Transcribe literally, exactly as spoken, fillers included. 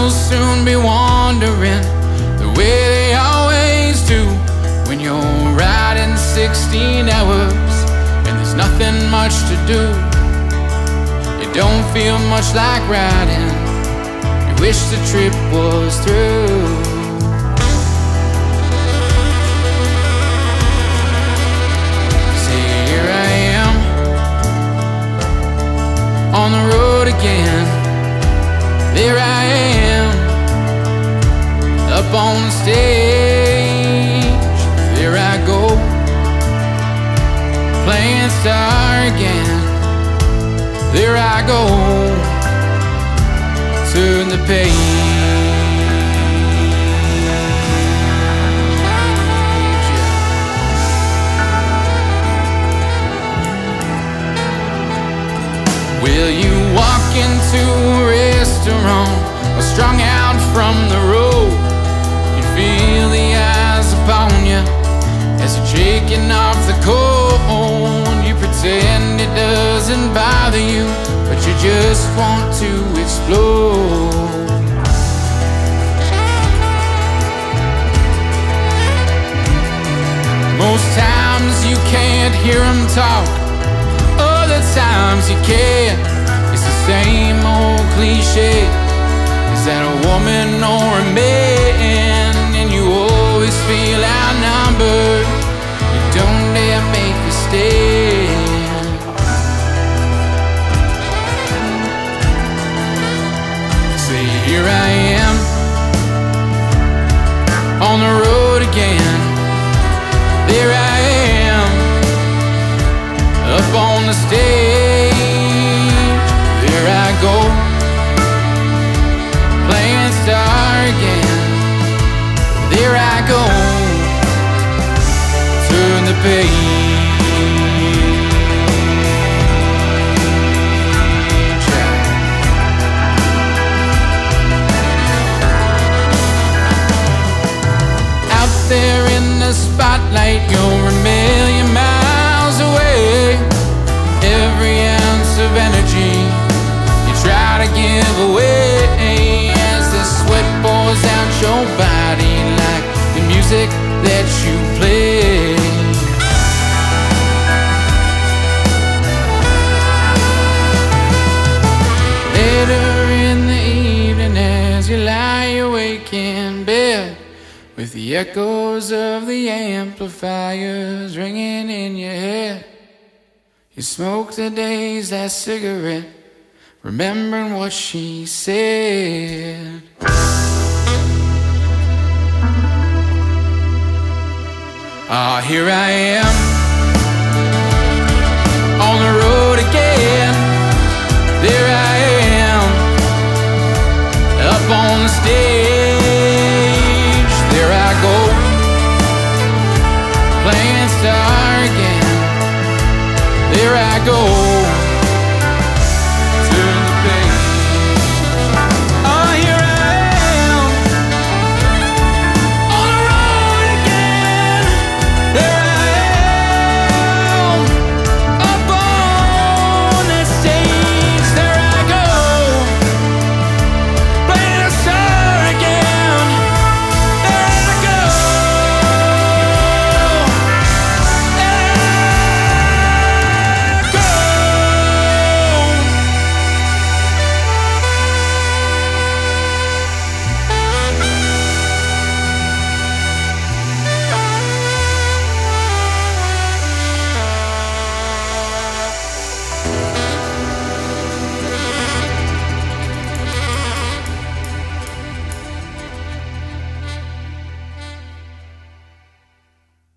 you'll soon be wandering the way they always do when you're riding sixteen hours and there's nothing much to do. It don't feel much like riding. You wish the trip was through. See, here I am on the road again. There I am up on the stage. There I go, playing star again. There I go, turn the page. Will you walk into a restaurant or strung out from the road? You feel the eyes upon you as you're shaking off the cold. You pretend it doesn't bother you, but you just want to explode. Most times you can't hear them talk, other times you can. It's the same old cliche. Is that a woman or a man? And you always feel outnumbered. You don't dare make a stand. See, here I am on the road again. There I am up on the stage. There I go, playing star again. There I go, turn the page. Out there in the spotlight, you're a million miles away. Every ounce of energy you try to give away as the sweat pours out your body like the music that you play. Later in the evening as you lie awake in bed with the echoes of the amplifiers ringing in your head, you smoke the day's last cigarette, remembering what she said. Ah, here I am on the road again. There I am up on the stage. There I go, playing star again. There I go,